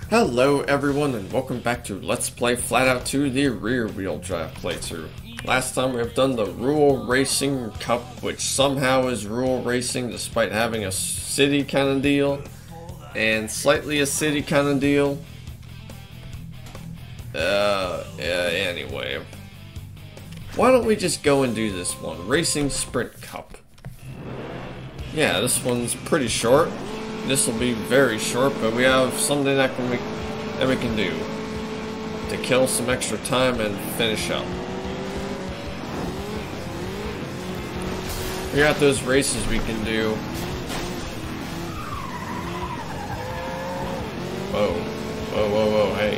Hello everyone and welcome back to Let's Play FlatOut 2, the rear wheel drive playthrough. Last time we've done the Rural Racing Cup, which somehow is rural racing despite having a city kind of deal, and slightly a city kind of deal. Anyway. Why don't we just go and do this one, Racing Sprint Cup. Yeah, this one's pretty short. This will be very short, but we have something that we can do to kill some extra time and finish up. We got those races we can do. Whoa, whoa, whoa, whoa, hey.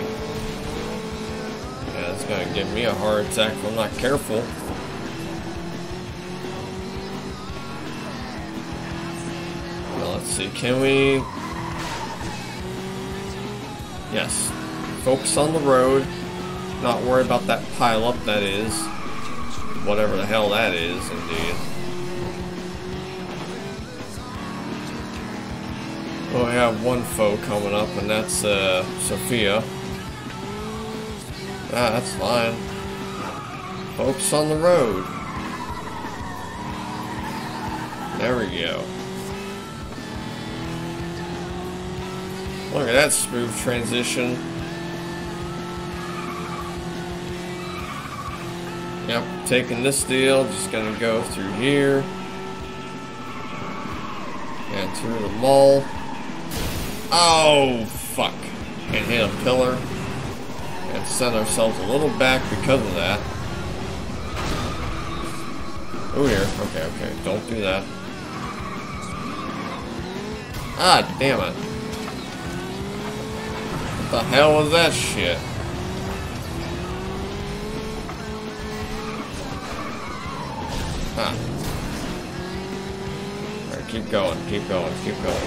Yeah, that's gonna give me a heart attack if I'm not careful. Let's see, can we... Yes. Focus on the road. Not worry about that pile-up that is. Whatever the hell that is, indeed. Well, we have one foe coming up, and that's, Sophia. Ah, that's fine. Focus on the road. There we go. Look at that smooth transition. Yep, taking this deal, just gonna go through here. And through the mall. Oh, fuck. And hit a pillar. And send ourselves a little back because of that. Oh, here. Okay, okay. Don't do that. Ah, damn it. What the hell was that shit? Huh. Alright, keep going, keep going, keep going.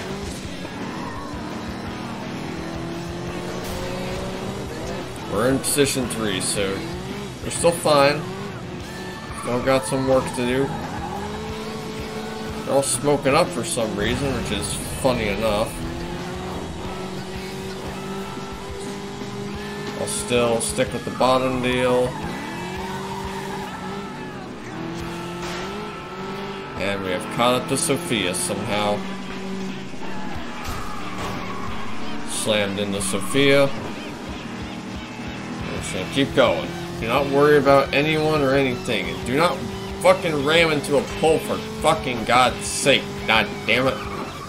We're in position 3, so we're still fine. Still got some work to do. They're all smoking up for some reason, which is funny enough. I'll still stick with the bottom deal. And we have caught up to Sophia somehow. Slammed into Sophia. We're just gonna keep going. Do not worry about anyone or anything. And do not fucking ram into a pole for fucking God's sake. God damn it.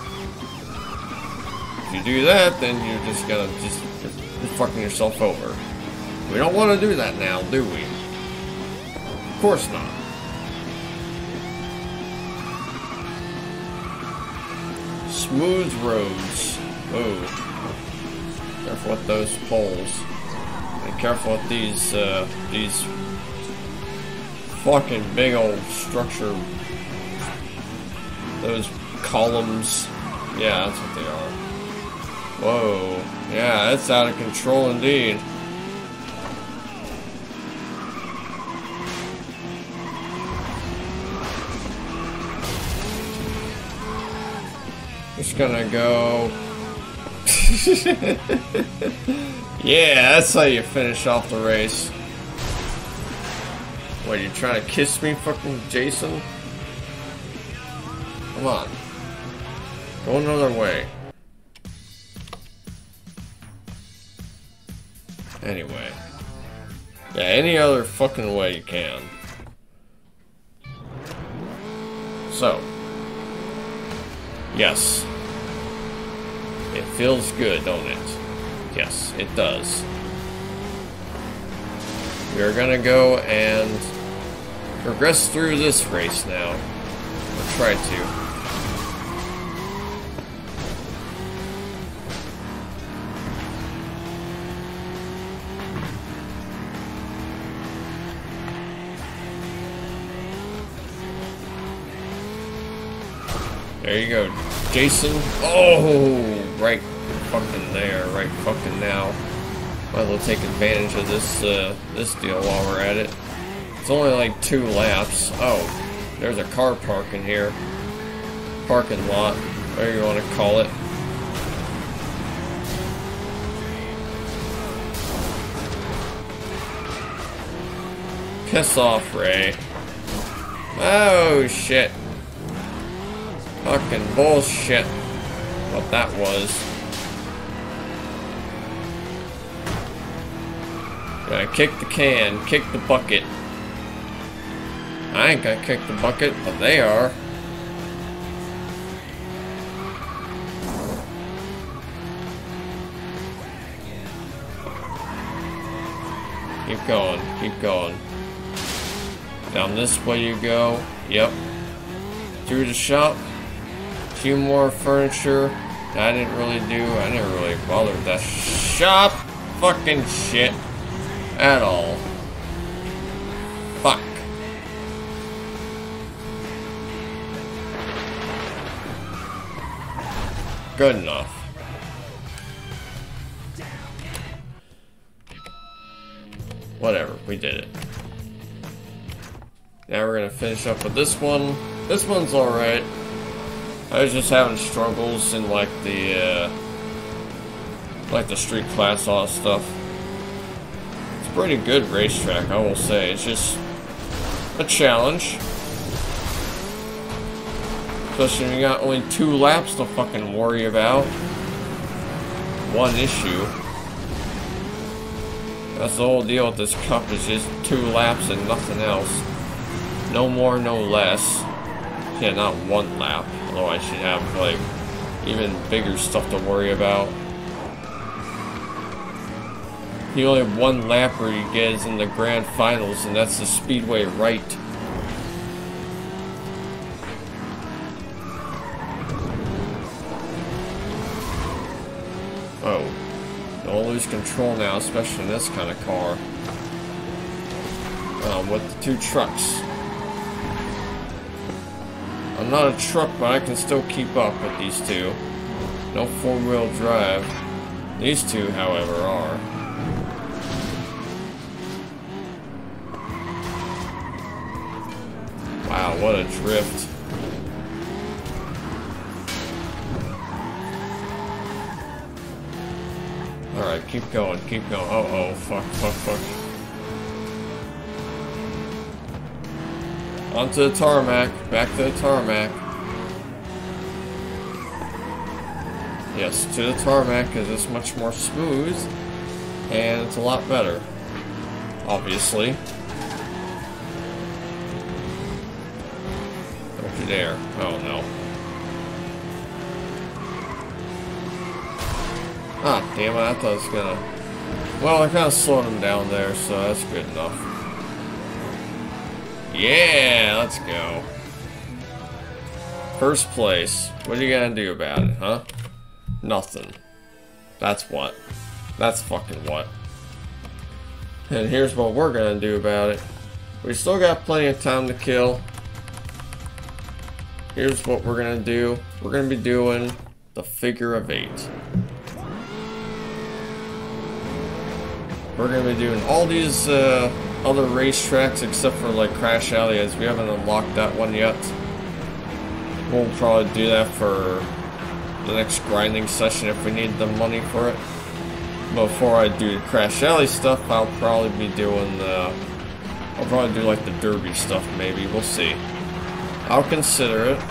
If you do that, then you're just gonna you're fucking yourself over. We don't want to do that now, do we? Of course not. Smooth roads. Oh. Careful with those poles. And careful with these fucking big old structure. Those columns. Yeah, that's what they are. Whoa. Yeah, that's out of control indeed. Just gonna go. Yeah, that's how you finish off the race. What, you trying to kiss me, fucking Jason? Come on. Go another way. Anyway. Yeah, any other fucking way you can. So. Yes. It feels good, don't it? Yes, it does. We are gonna go and progress through this race now. Or try to. There you go, Jason. Oh, right fucking there, right fucking now. Might as well take advantage of this this deal while we're at it. It's only like 2 laps. Oh, there's a car park in here. Parking lot, whatever you want to call it. Piss off, Ray. Oh, shit. Fucking bullshit. What that was. Gotta kick the can, kick the bucket. I ain't gonna kick the bucket, but they are. Keep going, keep going. Down this way you go. Yep. Through the shop. A few more furniture. I didn't really bother with that shop fucking shit at all. Fuck. Good enough. Whatever, we did it. Now we're gonna finish up with this one. This one's alright. I was just having struggles in like the street class all stuff. It's a pretty good racetrack, I will say. It's just a challenge. Especially when you got only 2 laps to fucking worry about. One issue. That's the whole deal with this cup, is just 2 laps and nothing else. No more, no less. Yeah, not 1 lap. Although I should have, like, even bigger stuff to worry about. The only 1 lapper you get is in the grand finals, and that's the Speedway right. Oh. Don't lose control now, especially in this kind of car. With the 2 trucks. I'm not a truck, but I can still keep up with these 2. No 4-wheel drive. These 2, however, are. Wow, what a drift. Alright, keep going, keep going. Uh-oh, fuck, fuck, fuck. Onto the tarmac, back to the tarmac. Yes, to the tarmac, because it's much more smooth, and it's a lot better. Obviously. Don't you dare. Oh no. Ah, damn it, I thought it was gonna... Well, I kind of slowed him down there, so that's good enough. Yeah, let's go. First place. What are you gonna do about it, huh? Nothing. That's what. That's fucking what. And here's what we're gonna do about it. We still got plenty of time to kill. Here's what we're gonna do. We're gonna be doing the figure of 8. We're going to be doing all these other racetracks except for like Crash Alley, as we haven't unlocked that one yet. We'll probably do that for the next grinding session if we need the money for it. Before I do the Crash Alley stuff, I'll probably be doing I'll probably do like the Derby stuff maybe, we'll see. I'll consider it.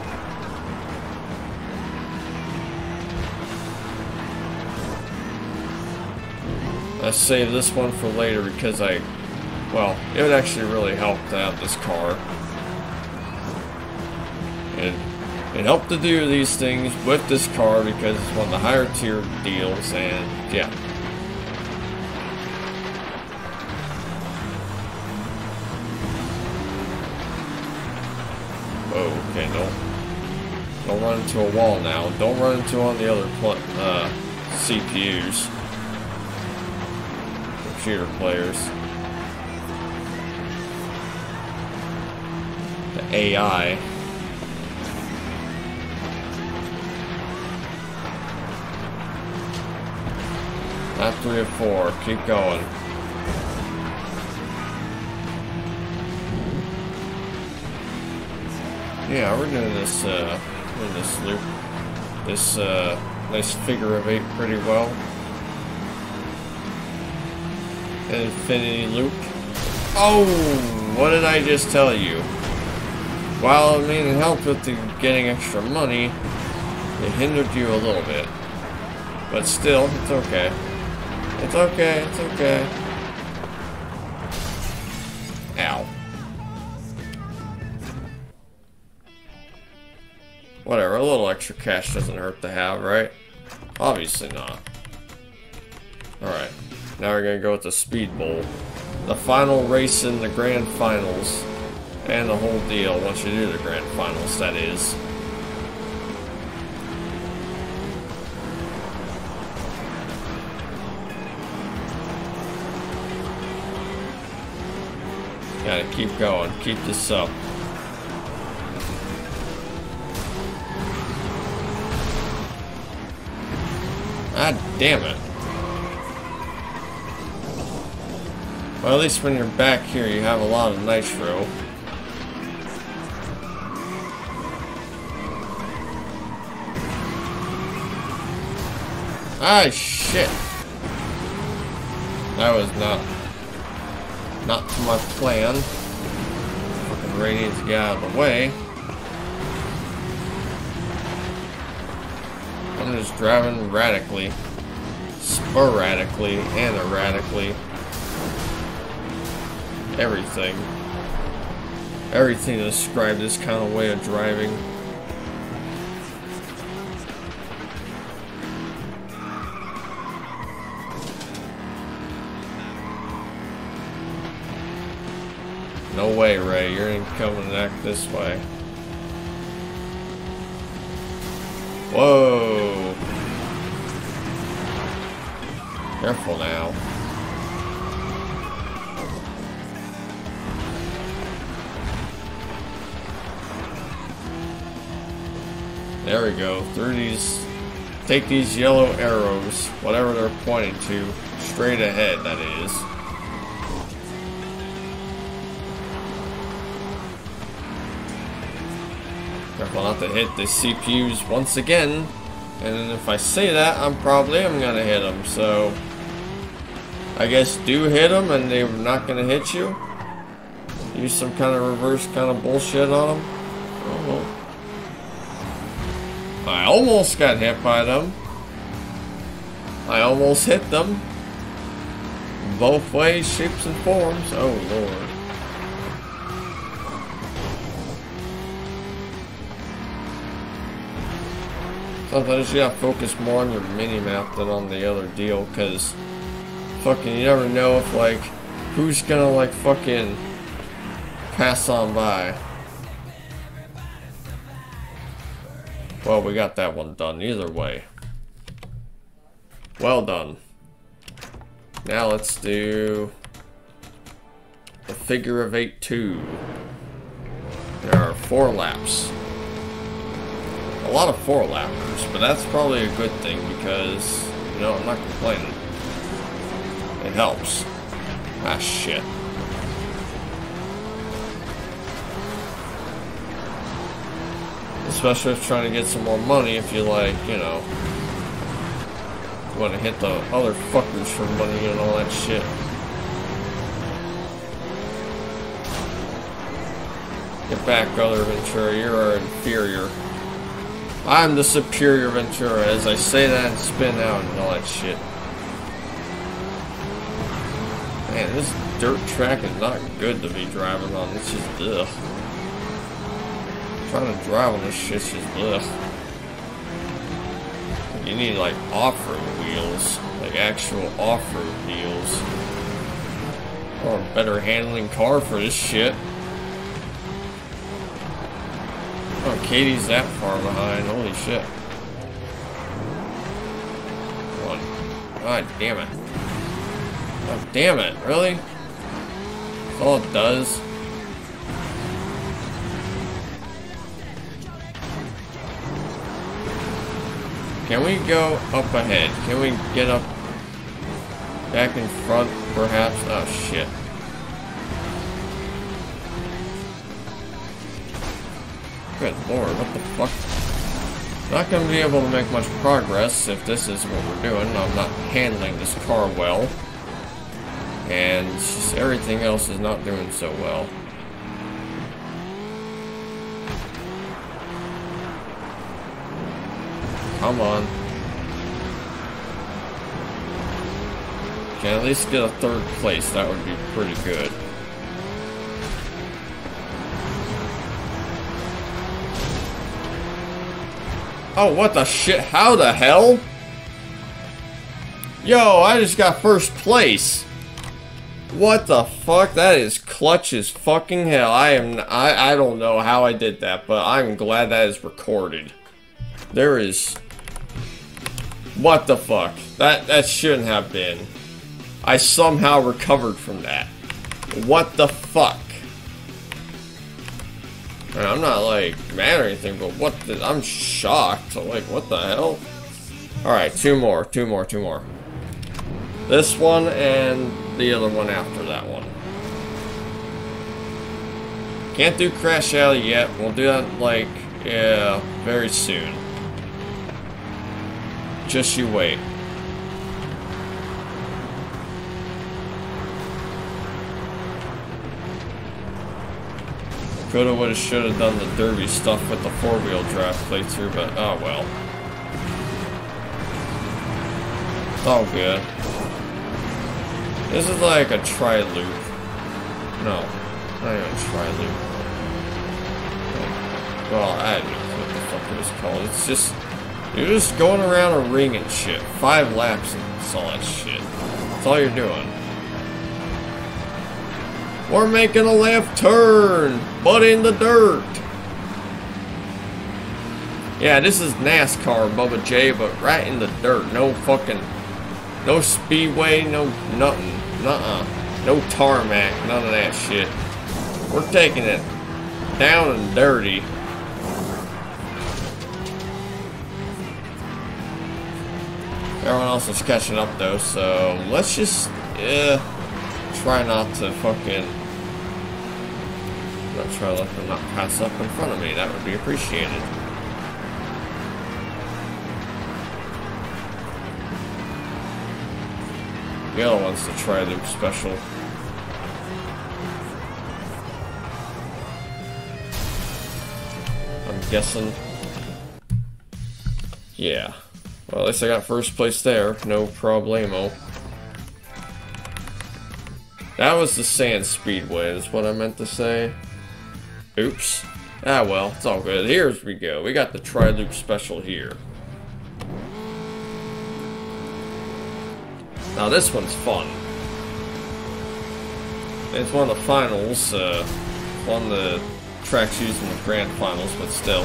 I saved this one for later because it would actually really help to have this car. And it helped to do these things with this car because it's one of the higher tier deals, and yeah. Oh, okay, don't run into a wall now. Don't run into one of the other CPUs. Computer players. The AI. Not 3 or 4. Keep going. Yeah, we're doing this loop. This nice figure of 8 pretty well. Infinity loop. Oh, what did I just tell you? While, I mean, it helped with the getting extra money, it hindered you a little bit. But still, it's okay. It's okay, it's okay. Ow. Whatever, a little extra cash doesn't hurt to have, right? Obviously not. Alright, now we're gonna go with the Speed Bowl. The final race in the Grand Finals. And the whole deal, once you do the Grand Finals, that is. Gotta keep going, keep this up. Ah, damn it. Well, at least when you're back here, you have a lot of nitro. Ah, shit. That was not to my plan. Fucking Ray needs to get out of the way. I'm just driving radically, sporadically, and erratically. Everything to describe this kind of way of driving. No way, Ray, you're gonna come and act this way. Whoa! Careful now. There we go. Through these, take these yellow arrows, whatever they're pointing to, straight ahead, that is. Careful not to hit the CPUs once again. And if I say that, I'm gonna hit them. So, I guess do hit them and they're not gonna hit you. Use some kind of reverse kind of bullshit on them. Oh. I almost got hit by them. I almost hit them. Both ways, shapes, and forms. Oh, Lord. Sometimes you gotta focus more on your mini-map than on the other deal, because fucking you never know if, like, who's gonna, like, fucking pass on by. Well, we got that one done either way. Well done. Now let's do the figure of 8 2. There are 4 laps. A lot of 4-lappers, but that's probably a good thing because, you know, I'm not complaining. It helps. Ah, shit. Especially if trying to get some more money, if you, like, you know, want to hit the other fuckers for money and all that shit. Get back, other Ventura, you're our inferior. I'm the superior Ventura, as I say that and spin out and all that shit. Man, this dirt track is not good to be driving on. It's just, ugh. Trying to drive on this shit's just, ugh. You need, like, off-road wheels. Like, actual off-road wheels. Or a better handling car for this shit. Oh, Katie's that far behind. Holy shit. One. God damn it. God damn it. Really? That's all it does. Can we go up ahead? Can we get up back in front, perhaps? Oh, shit. Good lord, what the fuck? Not gonna be able to make much progress if this is what we're doing. I'm not handling this car well. And just everything else is not doing so well. Come on. Can at least get a 3rd place, that would be pretty good. Oh, what the shit? How the hell? Yo, I just got 1st place. What the fuck? That is clutch as fucking hell. I don't know how I did that, but I'm glad that is recorded. There is... What the fuck? That shouldn't have been. I somehow recovered from that. What the fuck? And I'm not, like, mad or anything, but what the... I'm shocked. So, like, what the hell? Alright, 2 more. This one and the other one after that one. Can't do Crash Alley yet. We'll do that, like, yeah, very soon. Just you wait. Coulda, woulda, shoulda done the derby stuff with the 4-wheel drive playthrough, but oh well. It's all good. This is like a tri-loop. No, not even a tri-loop. Well, I don't know what the fuck it was called. It's just, you're just going around a ring and shit. 5 laps and all that shit. That's all you're doing. We're making a left turn, but in the dirt. Yeah, this is NASCAR, Bubba J, but right in the dirt. No fucking, no speedway, no nothing. No tarmac, none of that shit. We're taking it down and dirty. Everyone else is catching up though, so let's just try not to fucking try to let them not pass up in front of me. That would be appreciated. The other one's the tri-loop special. I'm guessing. Yeah. Well, at least I got 1st place there. No problemo. That was the Sand Speedway, is what I meant to say. Oops. Ah well, it's all good. Here we go. We got the tri-loop special here. Now this one's fun. It's one of the finals, one of the tracks used in the grand finals, but still.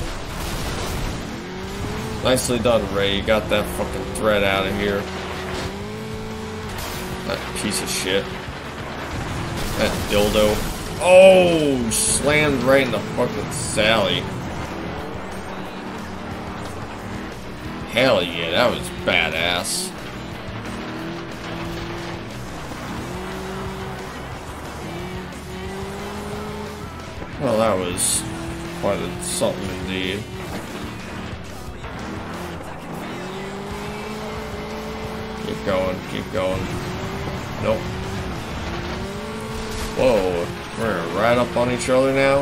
Nicely done, Ray. You got that fucking thread out of here. That piece of shit. That dildo. Oh, slammed right in the fucking Sally. Hell yeah, that was badass. Well, that was quite something indeed. Keep going, keep going. Nope. Whoa, we're right up on each other now.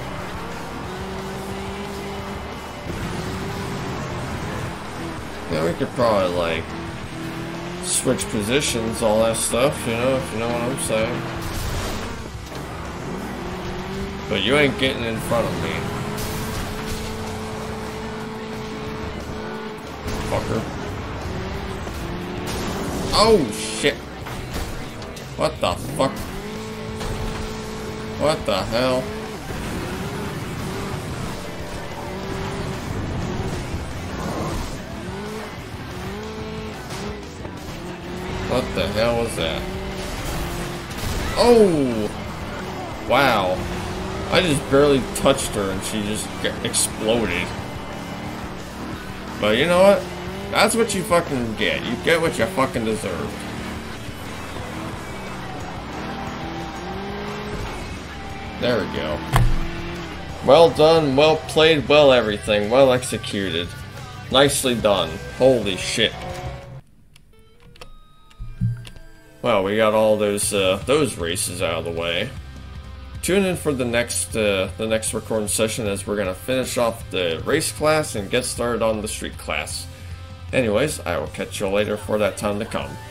Yeah, we could probably, like, switch positions, all that stuff, you know, if you know what I'm saying. But you ain't getting in front of me. Fucker. Oh, shit. What the fuck? What the hell? What the hell was that? Oh! Wow. I just barely touched her and she just exploded. But you know what? That's what you fucking get. You get what you fucking deserve. There we go. Well done, well played, well everything, well executed. Nicely done. Holy shit. Well, we got all those races out of the way. Tune in for the next recording session, as we're gonna finish off the race class and get started on the street class. Anyways, I will catch you later for that time to come.